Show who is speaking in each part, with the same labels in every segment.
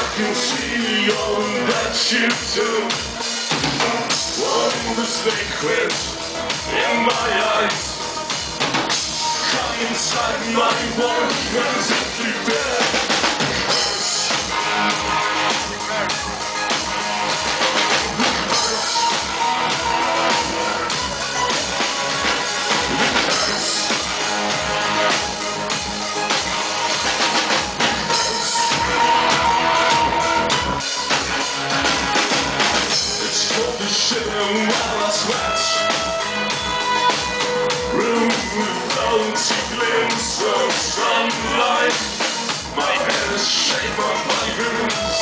Speaker 1: can see all that you do. One mistake in my eyes. Come inside my warm and simply bed. While I sweat, room without a glimpse of sunlight. My head is shaped by my boots.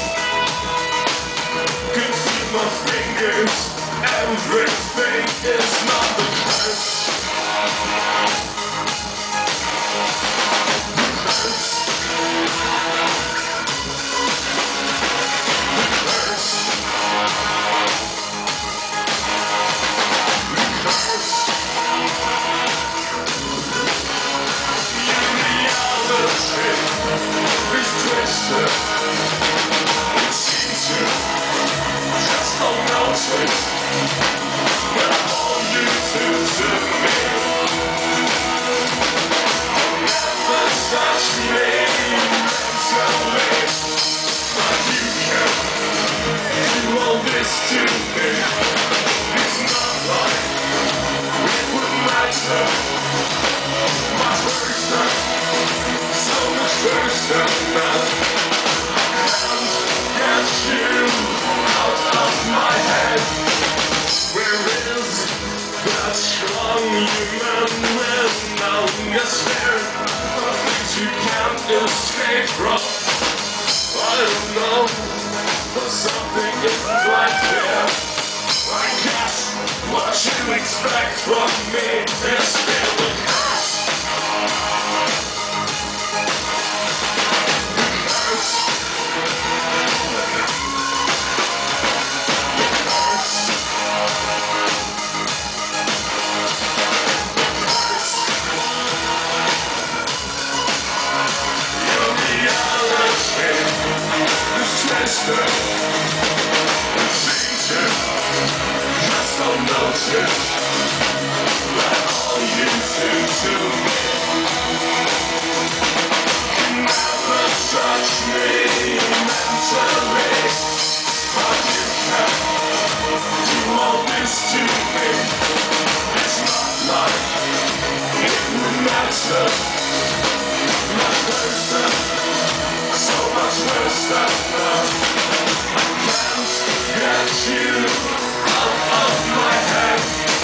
Speaker 1: Can see my fingers. Everything is not the best. It seems to just don't notice when I hold you to me. Never touch me mentally, but you can do all this to me. It's not like it would matter. Much worse than, so much worse than that. Get you out of my head. Where is that strong human will? Now is there things you can't escape from? I don't know, but something isn't right there. I guess what you expect from me is feeling hurt. It seems to just don't notice that all you do to me. You never touch me mentally, but you can do all this to me. It's not like it would matter. Much worse than, so much worse than that. Get you out of my head.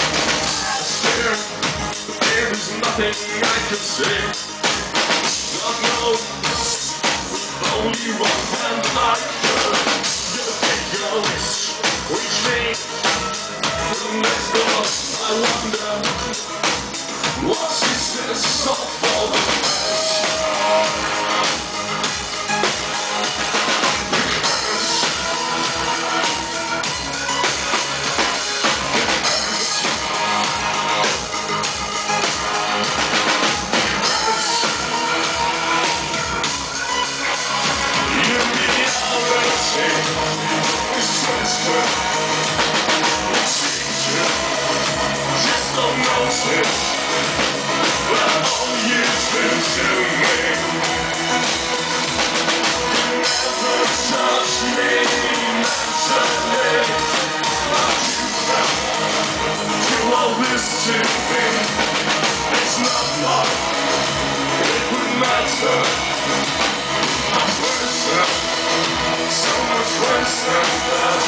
Speaker 1: There is nothing I can say. God knows, only one man I could. Your fingers reach me from next door. I wonder, what is this all for the best? It's not like it would matter. Much worse than, so much worse than that.